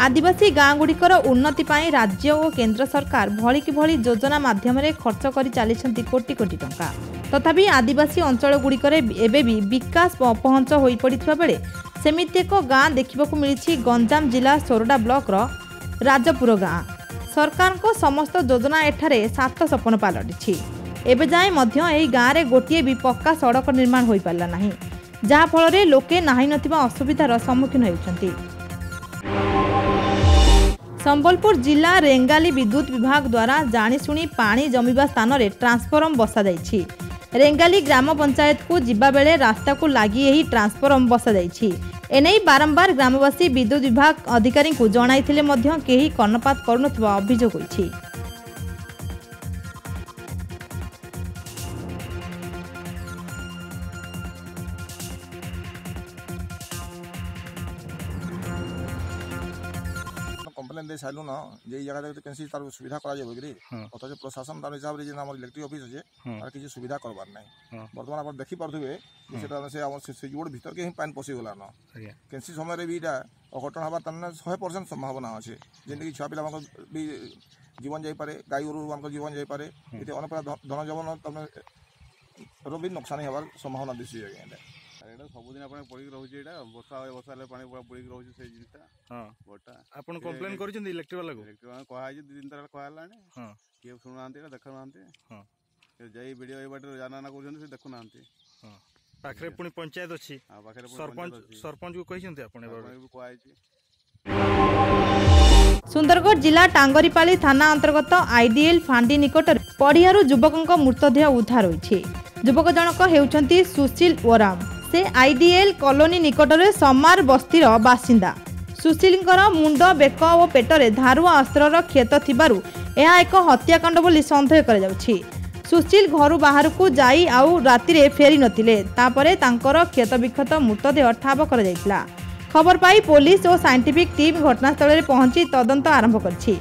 आदिवासी गाँ गुड़िकर उन्नति पाई राज्य और केंद्र सरकार भली कि भली योजना माध्यम खर्च कर चली कोटी कोटी टंका तथापि आदिवासी अंचल गुड़िकर एबे भी विकास अपहंच हो पड़ा बेले सेमिति एक गाँ देखा मिली गंजाम जिला सोरडा ब्लॉक राजपुर गाँ। सरकार को समस्त योजना एठारे सात सपन पलटि एबे जाए मध्य गाँव में गोटे भी पक्का सड़क निर्माण हो पारा ना जहाँफल लोके नाही नथिबा असुविधार सम्मुखीन होती। संबलपुर जिला रेंगाली विद्युत विभाग द्वारा जानीशुणी पानी जमीबा स्थान में ट्रांसफॉर्म बसा जाइछि। रेंगाली ग्राम पंचायत को जिबा बेले रास्ता को लगी यही ट्रांसफॉर्म बसा जाइछि। एने बारंबार ग्रामवासी विद्युत विभाग अधिकारी को जणाइथिले मध्य केही कर्णपात करुनथिबा अभियोग होइछि। कम्प्लेन दे सारू न जे जगह कैंसी तार सुविधा करा जेबो कि अथच प्रशासन तार हिसाब रे जे हमर इलेक्ट्रिक ऑफिस जे तार किछि सुविधा करबार नै वर्तमान आप देखि परथुबे सेटा से हमर से जोड़ भीतर के ही पानी पसी गला न कैंसी समय रे बीटा अघटन हबा तन्ने 100% संभावना अछि जेन कि छुआ पिला भी जीवन जाई पारे गाय गोरु मान जीवन जाई पारे एते अनपरा धन जीवन तमे रबी नुकसान हबार संभावना दिसि आगे एटा सबुदिन आपण पड़ी रहउछि एटा वर्षा वर्षा पानी पूरा पड़ी रहउछि से जिनता हां बोटा आपण कंप्लेन करिसन इलेक्ट्रिक वाला को इलेक्ट्रिक वाला कहै जे दिन तरह कहलाने हां के सुनांते एटा देखनांते हां जई वीडियो ए बाटे जाना ना करछन से देखनांते हां पाखरे पुनी पंचायत अछि हां पाखरे सरपंच को कहिसंते आपण ए बाटे कहै छी। सुंदरगढ़ जिला टांगरीपाली थाना अंतर्गत आईडीएल फांडी निकट पड़ियारू युवक मृतदेह उद्धार होइछि। युवक जनक हेउछंती सुशील ओराम से आईडीएल कॉलोनी निकटरे समार बस्तीर बासिंदा। सुशीलଙ୍କର मुंड बेक और पेटरे धारुआ अस्त्रर क्षत थिबारु यह एक हत्याकांड बोली संदेह करा जाउछि। सुशील घर बाहर को जाई आउ राति फेरी नथिले तापरे तांकर क्षत विक्षत मृतदेह ठाब करा जायतिला। खबर पाई पुलिस और साइंटिफिक टीम घटनास्थल में पहुंची तदंत आरंभ करछि।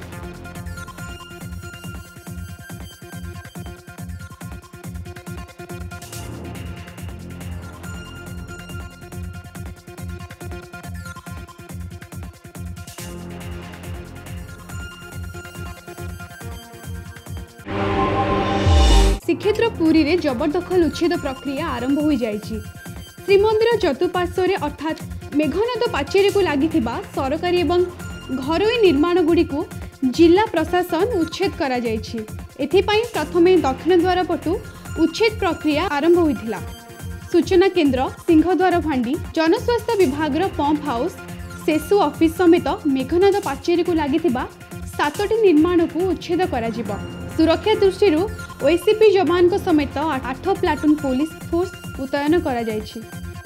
श्रीक्षेत्र पुरी रे जबरदखल उच्छेद प्रक्रिया आरंभ हो जाइछि। श्रीमंदिर चतुर्पार्श्व अर्थात मेघनाद पाचेरी को लगी सरकारी एवं घरोई निर्माण गुड़ी को जिला प्रशासन उच्छेद करा जाइछि। एथिपाई प्रथमे दक्षिण द्वार पटु उच्छेद प्रक्रिया आरंभ होइथिला। सूचना केन्द्र सिंहद्वार फांडी जनस्वास्थ्य विभाग पंप हाउस सेसु ऑफिस समेत मेघनाद पाचेरी को लगी 7टी निर्माण को उच्छेद करा जिवो। सुरक्षा दृष्टि ओएसीपी जवान समेत 8 प्लाटून पुलिस फोर्स मुतयन करा जाइछि।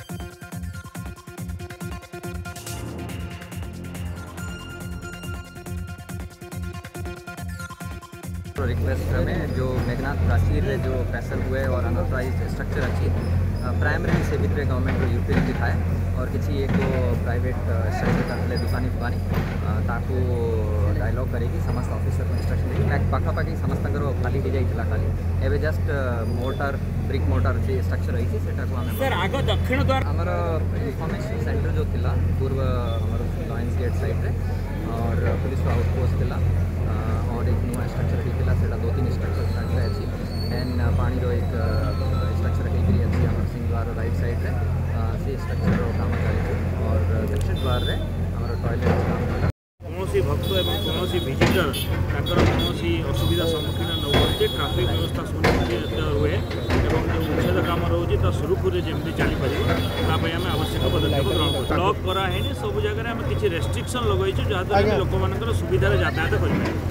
रिक्वेस्ट में जो मेघनाथ प्राचीर जो पैसल हुए और अनऑथराइज्ड स्ट्रक्चर अच्छी प्राइमरी से भितर गवर्नमेंट यूटिलिटी थाए और किसी एक प्राइवेट स्ट्रक्चर करते दुकानी फुकानी ताकू डायलॉग करेगी समस्त ऑफिसर को इंस्ट्रक्शन देगी पाखापाखि समस्त खाली हो जाइला खाली एवं जस्ट मोटर ब्रिक मोटर से स्ट्रक्चर रही सर आग दक्षिण द्वार आमर इनफॉर्मेशन सेंटर जो थिला पूर्व लॉयंस गेट साइड रे और पुलिस आउटपोस्ट थिला और एक नुआ स्ट्रक्चर होता है 2-3 स्ट्रक्चर अच्छी देन पानी एक स्ट्रक्चर अच्छी आम सिंह द्वार राइट साइड रे से स्ट्रक्चर काम चलती और दक्षिण द्वार रे आम टॉयलेट काम कौन भक्त एवं कौन विजिटर कौन असुविधा सम्मुखीन न हुए ट्राफिक व्यवस्था सुनिश्चित हुए और जो उच्छेद कम रोचे तो सुरुखुरे जमी चलीपर आम आवश्यक पदक्षेप ग्रहण कर ब्लॉक कराए सब जगह आम किसी रेस्ट्रिक्शन लगेचु जहाँद्वारा लोक मान सुविधा यातायात करें।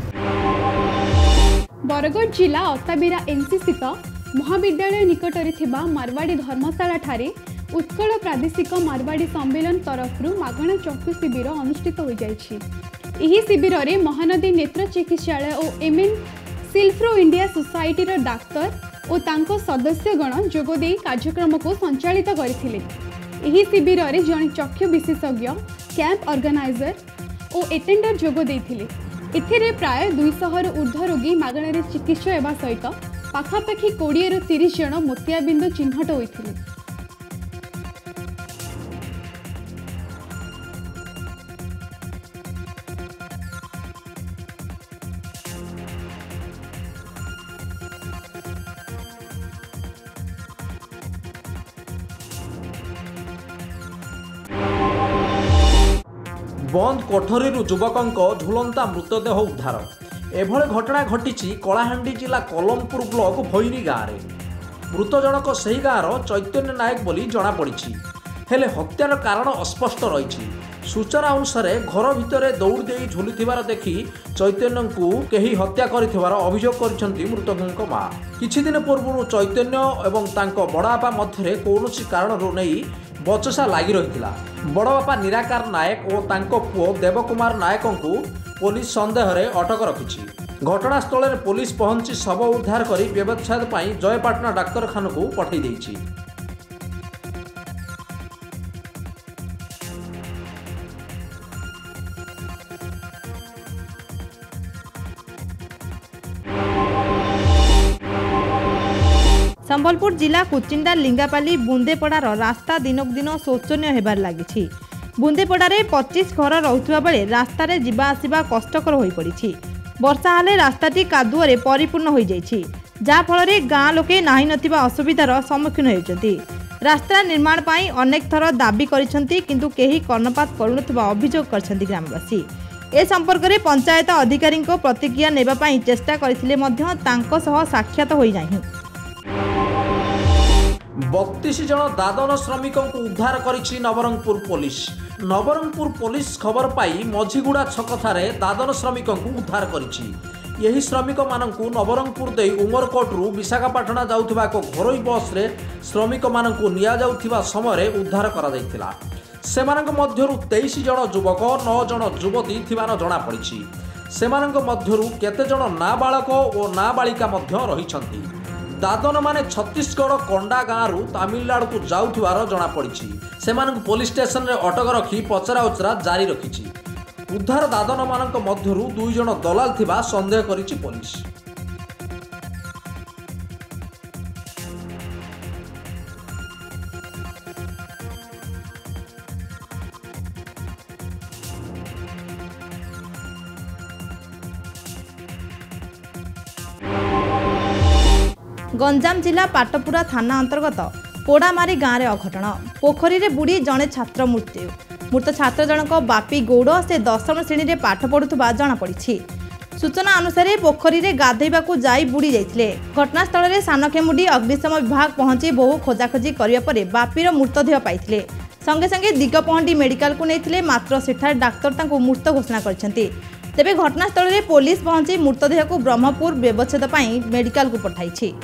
बरगढ़ जिला अताबिरा एनसी स्थित महाविद्यालय निकटरे थिबा मारवाड़ी धर्मशाला ठारे उत्कल प्रादेशिक मारवाड़ी सम्मेलन तरफ मागणा चक्षु शिविर अनुष्ठित हो जाइछि। एही शिविर रे महानदी नेत्र चिकित्सालय और एमएन सिल्फ्रो इंडिया सोसाइटी रो डाक्तर और तांको सदस्यगण जोगदे कार्यक्रम को संचालित करथिले। एही शिविर रे जण चक्षु विशेषज्ञ कैंप ऑर्गेनाइजर और एटेंडर जोग देथिले। एथिरे प्राय 200 ऊर्ध्व रोगी मागणारे चिकित्सा हेबा सहित पाखापाखि 20 ରୁ 30 जण मोतियाबिंदु चिन्हट होइथिले। बंद कोठरी युवक झुलंता मृतदेह उद्धार। एभली घटना घटी कलाहांडी जिला कलमपुर ब्लॉक भैरी गाँव में। मृत जनक से गाँवर चैतन्य नायक बोली जमापड़ी, हेले हत्यार कारण अस्पष्ट रही। सूचना अनुसार घर भितर दौड़ दे झुलुथिबार देखि चैतन्य को केही हत्या करिथिबार अभियोग करिसेंती मृतकଙ୍କ मां। किछि दिन पूर्व चैतन्य एवं तांको बड़बापा मध्यरे कौनसी कारणरू नहीं बचसा लागि रहिथिला। बड़बापा निराकार नायक और तांको पुओ देवकुमार नायकଙ୍କୁ पुलिस संदेह रे अटक रखिछि। घटनास्थल में पुलिस पहुंची शव उद्धार करी व्यवच्छेद पाई जयपाटना डाक्तरखाना को पठाई देछि। संबलपुर जिला कुचिंडा लिंगापाली बुंदेपड़ार रास्ता दिनक दिन शोचनीय हेबार लागिछि। बुंदेपड़ारे 25 घर रहुथिबा बेले रास्ता रे जिबा आसिबा कष्टकर होई पड़िछि। वर्षा हेले रास्ताटी कादुअरे परिपूर्ण होई जाइछि, जा फଳରେ गाँ लोके नाही नथिबा असुविधार सम्मुखीन हेउछन्ति। रास्ता निर्माण पाई अनेक थर दाबी करिसन्ति, किंतु केही कर्णपात करुनथिबा अभियोग करछन्ति ग्रामवासी। ए संपर्क में पंचायत अधिकारी प्रतिक्रिया नेबा पाई चेष्टा करथिले मध्य तांको सह साक्षात होई नाही। 32 जन दादन श्रमिक उद्धार करिछि नवरंगपुर पुलिस। नवरंगपुर पुलिस खबर पाई मझीगुड़ा छक ठारे दादन श्रमिक उद्धार करिछि। यही श्रमिक मानकु नवरंगपुर दे उमरकोटरू विशाखापाटना जाउथिबा एक घरोई बस रे श्रमिक मानकु निया जाउथिबा समय उद्धार करा जाइथिला। सेमानक मध्यरु 23 जन युवक 9 जन युवती थिबार जणा पड़िछि। सेमानक मध्यरु केते जन नाबालक और नाबालिका मध्य रहिछन्ति। दादन माने छत्तीसगढ़ कंडा गाँव तमिलनाडु को जाउथिबार जणा पड़िछि। सेमानक पुलिस स्टेशन रे अटक रखी पचरा उचरा जारी रखिछि। उद्धार दादन मानक मध्यरु 2 जन दलाल थिबा संदेह करिछि पुलिस। गंजाम जिला पाटपुरा थाना अंतर्गत पोड़ामारी गाँव में अघटन। पोखरी रे बुड़ी जड़े छात्र मृत्यु। मृत छात्र जनक बापी गौड़ से 10वीं श्रेणी में पाठ पढ़ुवा जमापड़ी। सूचना अनुसार पोखरी रे गाधेबाकू जाई बुड़ी जाइथिले। घटनास्थल में सानखेमुंडी अग्निशम विभाग पहुंची बहु खोजाखोजी करिया परे बापीर मृतदेह पाइथिले। संगे संगे दिगपहंडी मेडिकल को नेइथिले, मात्र सेठार डाक्तर तांको मृत घोषणा करछन्ती। तेबे घटनास्थल में पुलिस पहुंची मृतदेह को ब्रह्मपुर व्यवच्छेद पाई मेडिकल को पठाइछि।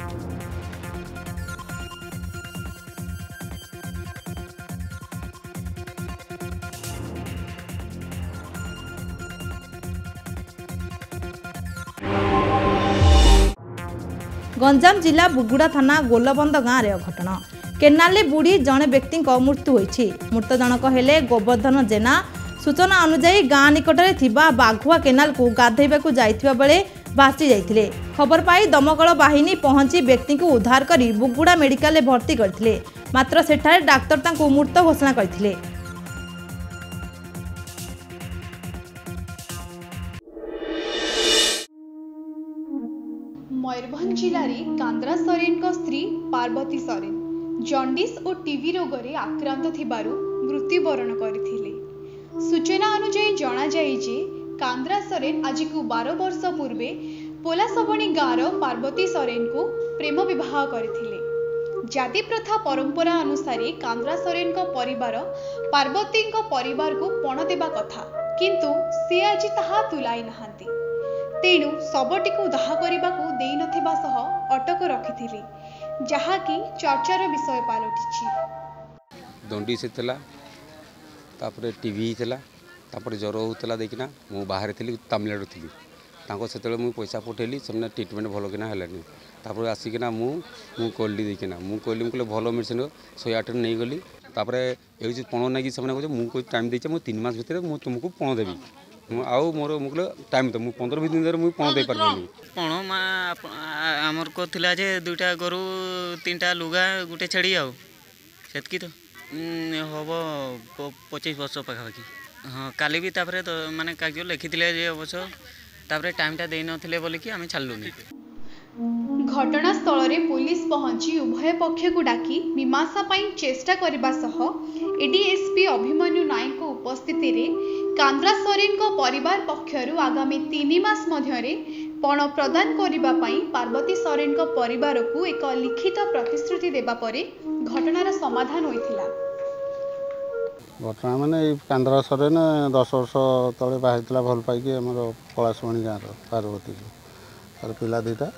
गंजाम जिला बुगुड़ा थाना गोलबंद गाँव में अघटन। केनाले बुड़ी जड़े व्यक्ति मृत्यु होइछि। मृत जनक हेले गोवर्धन जेना। सूचना अनुसार गाँ निकट में बाघुआ केनाल को गाधेबाकू जाइथिबा बेले भासी जाइथिले। खबर पाई दमकल बाहिनी पहुंची व्यक्ति को उद्धार करी बुगुड़ा मेडिकल में भर्ती करथिले, मात्र सेठारे डाक्तर तांको मृत घोषणा करथिले। मयूरभंज जिले कांद्रा सोरेन को स्त्री पार्वती सोरेन जॉन्डिस और टीबी रोग रे आक्रांत थिबारु मृत्युवरण करथिले। सूचना अनुसार जना जाय जे कांद्रा सोरेन आज को 12 वर्ष पूर्वे पोलासबणी गाँव पार्वती सोरेन को प्रेम विवाह करथिले। जाति प्रथा परंपरा अनुसार कांद्रा सोरेन को परिवार पार्वती को परिवार को पण देबा कथा, किंतु से आज ताहा तुलाई नहांती। तेणु शवटी को दाह करने को दे नथिबा सह अटक रखिथिले, जहाँकि चर्चार विषय पलटिछि। दंडिस थिला, तापरे टीवी थिला, तापरे ज्वर होतला देखिना मु बाहर थिली तमिलनाडु थिली। ताको सेतले मु पैसा पठेली, सेमने ट्रीटमेंट भलो किना हेलानी। तापरे आसिकिना मु कोल्डी देखिना मु कोल्डी मु भलो मेडिसिन 108 नै गली। तापरे ए जे पणो नागी सेमने को मु को टाइम देचे मु 3 मास भितर मु तुमको पणो देबी। आउ मोर मुकले टाइम तो मु 15 दिन दर मु पणो दे परबेनी। पणो मा हमर को थिला जे दुटा गरु 3टा लुगा गुटे छेड़ी आउ सेतकी तो हबो 25 वर्ष पाखापाखि। हाँ काली भी तापरे तो माने कागज लिखिथिले जे अवश्य तापरे टाइमटा दे नथिले बोली कि आमे छाललुनी। घटनास्थल रे पुलिस पहुंची उभय पक्ष को डाकी मीमांसा पाई चेष्टा करबा सह एडीएसपी अभिमन्यु नायक उपस्थिति रे कांद्रा सोरेन को परिवार पक्षरु आगामी 3 मास मध्यरे पण प्रदान करबा पाई पार्वती सोरेन को परिवार को एक लिखित प्रतिश्रुति देबा परे घटनार समाधान होइथिला। घटना माने कांद्रा सोरेन 10 वर्ष तले बाहितला भल पाइके हमर पलासमणी गाँव पार्वती तार पिला दीटा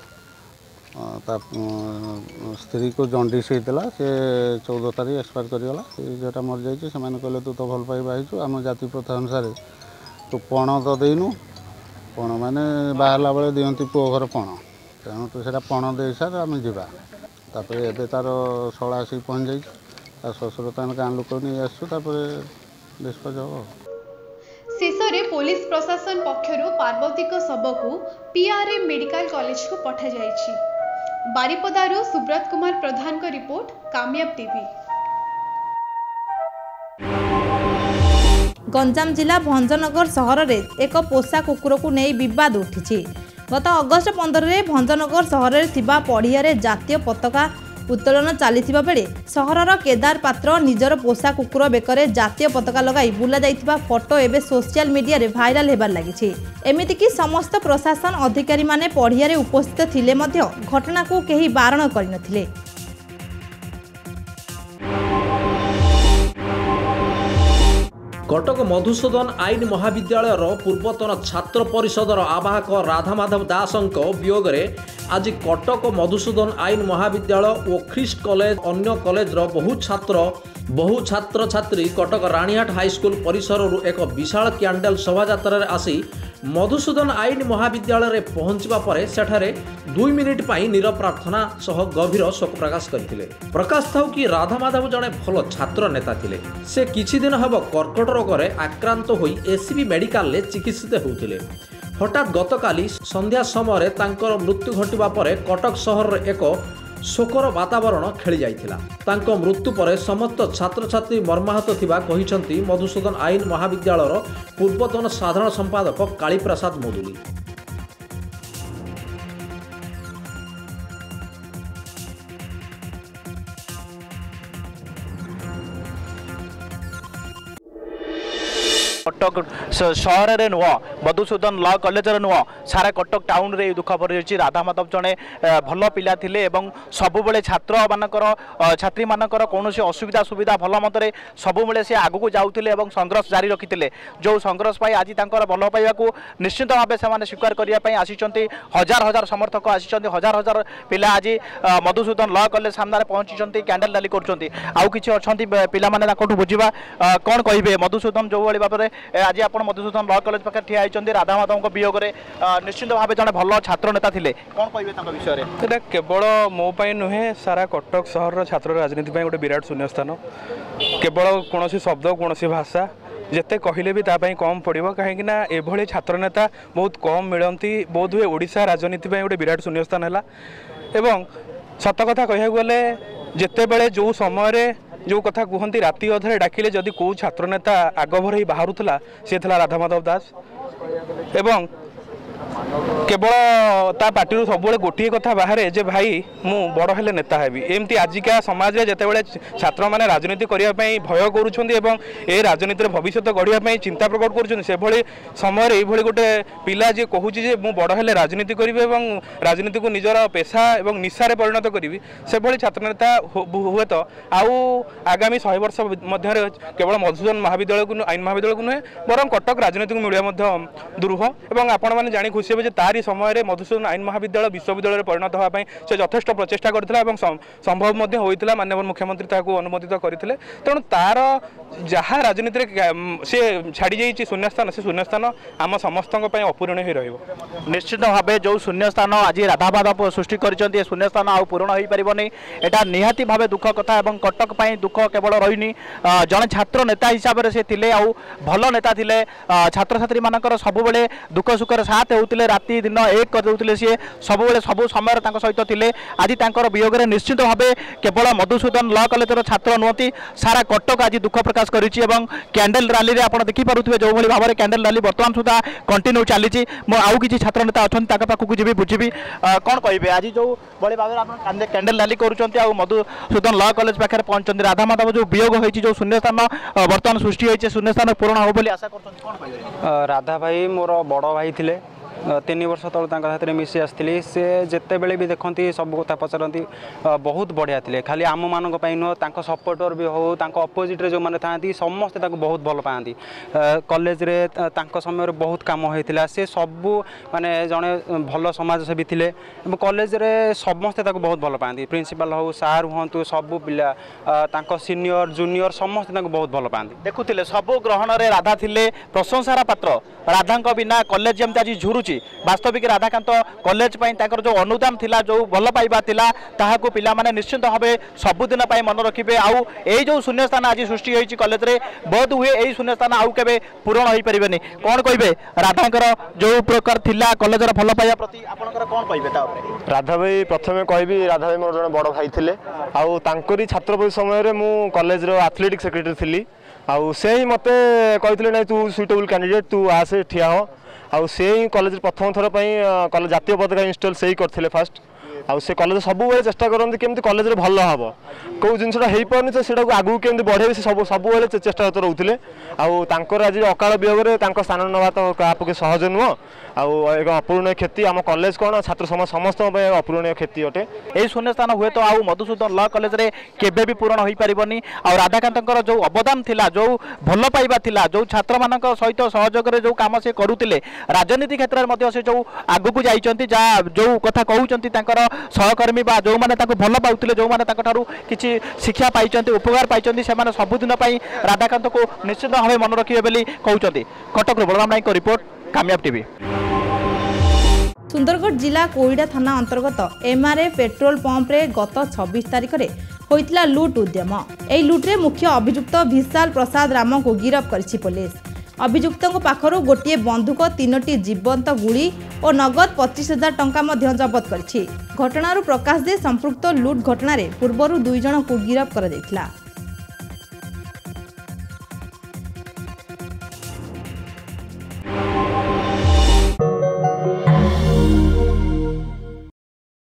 स्त्री को जंडिस होता से 14 तारीख एक्सपायर करगला जेटा मर जाइए से कहले तू तो भल पाई बाहु आम जाति प्रथा अनुसार तू पण तो देनु पण माने बाहरला बेले दियंती पुओ घर पण तेणु तो सेटा पण दे सार आम जावा तापर एबे तार शला आसी पहुँच जाइए शशुर तान गाँ लोक नहीं आसपर डिस्पोज हम। शेष में पुलिस प्रशासन पक्षरु पार्वती को शव को पीआरएम मेडिकल कॉलेज को पठा जाइछि। बारिपदारू सुब्रत कुमार प्रधान को रिपोर्ट कामयाब टीवी। गंजाम जिला भंजनगर सहर में एक पोषा कुकुर को नहीं बद उठी। गत अगस्ट 15 में भंजनगर सहर में पड़िया जातीय पताका उत्तोलन चली बेले सहरर केदार पात्र निजर पोषा कुकुर बेकरे जातीय पताका लगाई बुला जाइथिबा फोटो एवं सोशल मीडिया रे भाइराल हेबार लागिछि। एमितिकी समस्त प्रशासन अधिकारी माने पड़िया उपस्थित थिले मध्य घटना को केही बारण करनथिले। कटक मधुसूदन आईन महाविद्यालय पूर्वतन छात्र परिषदर आवाहक राधामाधव दासंक वियोग में आज कटक मधुसूदन आईन महाविद्यालय और ख्रीस्ट कॉलेज अन्य कॉलेज बहु छात्र छात्री कटक राणीहाट हाईस्कूल परिसर एक विशाल कैंडल शोभायात्रा आसी मधुसूदन आईन महाविद्यालय रे पहुंचवा परे सेठारे 2 मिनिट पाई नीरव प्रार्थना सह गभीर शोक प्रकाश करथिले। प्रकाश थाउ कि राधामाधव जड़े भल छात्र नेता थिले। से किछि दिन हब कर्कट रोग रे आक्रांत होई एसीबी मेडिकल ले चिकित्सित होउथिले। हठात गतकाली संध्या समय तांकर मृत्यु घटिबा परे कटक सहर रे एक शोकर वातावरण खेली जाइथिला। तांको मृत्यु परे समस्त छात्र छात्री मर्माहत थिबा कहिसंती मधुसूदन आईन महाविद्यालयर पूर्वतन साधारण संपादक कालीप्रसाद मोदुली। कटक सहर में नुह मधुसूदन लॉ कॉलेज नुह सारा कटक टाउन रे दुख पड़ी। राधामाधव जड़े भल पिला थिले एवं सबुबले छात्र मानकर छात्री मानकर कौन असुविधा सुविधा भल मत सबुबले से आगू जाऊे और संघर्ष जारी रखी जो संघर्ष पाई आज भल पाइबा निश्चित भाव से स्वीकार करने आसी हजार हजार समर्थक आसी हजार हजार पिला आज मधुसूदन लॉ कॉलेज सामने पहुंची कैंडल रैली कर पिला बुझा कौन कहे मधुसूदन जो भाई भाव आज आप मधुसूदन लॉ कॉलेज पाखे ठिया होती राधामाधव वियोग में निश्चित भाव जड़े भल छात्र नेता थे कौन कहे विषय में केवल मो नुहे सारा कटक सहर छात्र राजनीति गोटे विराट शून्यस्थान केवल कौन शब्द कौन भाषा जिते कहले भी तापाई कम पड़ो कहीं एभली छात्र नेता बहुत कम मिलती बोध हुए ओडिशा राजनीति गोटे विराट शून्यस्थान है एवं सत कथा कह गले जिते बड़े जो समय जो कथा कहती राति अधरे डाकिले जदि कौ छात्र नेता आग भर बाहरुला सी था राधामाधव दास एवं केवल ता पार्टी सब गोटे कथा बाहर जे भाई मु बड़ हेले नेता हेबी एमती आजिका समाज रे जेतेबेले छात्र माने राजनीति करिया पई भय करूछन्ती एवं ए राजनीति रे भविष्य गढ़िया पई चिंता प्रकट करूछन्ती से भली समय रे एभली गोटे पिला जे कहूची जे मु बड़ हेले राजनीति करिवे एवं राजनीति को निजर पेशा एवं निशा रे परिणत करिवि से भली छात्र नेता हुए तो आउ आगामी 100 वर्ष मध्य केवल मधुसूदन महाविद्यालय को आईन महाविद्यालय को नुहे बरं कटक राजनीति को मिलिया मध्य दुरूह एवं आपण माने जानि खुशी हे तारी समय मधुसूदन आईन महाविद्यालय विश्वविद्यालय परिणत होगापी से यथेष्ट प्रचेषा करथिला संभव होता माननीय मुख्यमंत्री ताकू अनुमोदित करथिले। तेणु तार जहाँ राजनीति से छाड़ी जाइए शून्यस्थान से शून्यस्थान आम समस्त अपूरण ही रहिबो। निश्चित भाव जो शून्यस्थान आज राधामाधव सृष्टि कर शून्यस्थान आउ पूरण हो पारनी एटा निहाती भाव दुख कथा एवं कटक पाई दुख केवल रही जड़े छात्र नेता हिसाब से थिले आउ भल नेता थिले छात्र छात्री मानकर सबुबले दुख सुखर साथ हो रोते राति दिन एक करदे सी सब सब समय सहित थे आज वियोग में निश्चित भाव केवल मधुसूदन ल कॉलेजर छात्र नुहति सारा कटक आज दुख प्रकाश कर कैंडल रैली में आप देखिपे जो भाव में कैंडल रैली बर्तमान सुधा कंटिन्यू चली आउ कि छात्र नेता अच्छा पाखक जी बुझी कौन कहे आज जो भाई भाव में कैंडल रैली कर मधुसूदन ल कॉलेज पाखे पहुंचते राधा माधव जो वियोग होती जो शून्य स्थान बर्तमान सृष्टि होती शून्य स्थान पूरण हो आशा कर राधा भाई मोर बड़ भाई थे 3 वर्ष तल साथ मिसी आसती से जिते बड़े भी देखती सब कथा पचारती बहुत बढ़िया थे खाली आम मान नुह सपोर्टर भी हो अपोजिट जो मैंने था समस्ते बहुत भल पाती कॉलेज समय बहुत कम होता से सबू माने जड़े भल समाजसेवी थे कॉलेज समस्ते बहुत भल पाती प्रिंसिपल हो सार हूँ सबू पिला सीनियर जूनियर समस्ते बहुत भल पाती देखुले सब ग्रहण में राधा थे प्रशंसार पात्र राधा बिना कॉलेज जमी आज झुरुची वास्तविक राधाकांत कॉलेज जो अनुदान थिला जो भल पाइबा थिला ताहाको पिला माने निश्चित भाव सबुदिन मन रखिए आउ ए जो शून्य स्थान आज सृष्टि होती कॉलेज रे बहुत हुए यही शून्य स्थान आउ केबे पूरण हो पारे कौन कहे राधांकर जो प्रकार थिला कॉलेज भल पाइबा प्रति आपनकर कौन कहे राधा भाई प्रथम कहबी राधा भाई मोर जन बड़ भाई थे आउ तांकरी छात्र समय मु कॉलेज रो एथलेटिक सेक्रेटरी थी आउ से ही मते कहते ना तू सुइटेबल कैंडिडेट तू आसे ठिया हो आउ से ही कॉलेज प्रथम थर कॉलेज जातीय पताका इंस्टॉल से ही करथिले फास्ट आउ से कॉलेज सब चेष्टा करते केमती कॉलेज रे भल हम कौ जिनसा हो पानी तो सेटा आगू केमती बढ़े से सब चेष्टा रोते आउ तांकर आज अकाल वियोग में स्थान नवा तो क्या सहज नुह आउ एक अपूरणीय क्षति आम कॉलेज कौन छात्र समाज समस्त अपूरणीय क्षति अटे यही शून्य स्थान हुए तो आउ मधुसूदन ल कॉलेज रे केबे भी पूरण हो पारिबनी आ राधाकांत जो अवदान थिला जो भल पाइबा थिला जो छात्र मानक सहित सहयोग रे जो काम से करुतिले राजनीति क्षेत्र में से जो आगु को जाइचंती जा जो कथा कहउचंती तांकर सहकर्मी बा जो माने ताको भल पाउतिले जो माने ताको ठारू किछि शिक्षा पाइचंती उपकार पाइचंती से माने सबुदिन पई राधाकांत को निश्चित भाव मन रखिबे बोली कहउचंती कटक रो बलराम नायक रिपोर्ट कामयाब टीवी। सुंदरगढ़ जिला कोईडा थाना अंतर्गत एमआरए पेट्रोल पंप रे गत 26 तारिख रे होइतला लूट उद्यम एई लूट रे मुख्य अभियुक्त विशाल प्रसाद राम को गिरफ्त करछि पुलिस। अभियुक्तों पाखरु गोटे बंदूक 3टी जीवंत गुड़ी और नगद 25,000 टंका मध्य जबत करछि। घटनारू प्रकाश दे संपृक्त लूट घटना रे पूर्वरु 2 जन को गिरफ्त करा दैथिला।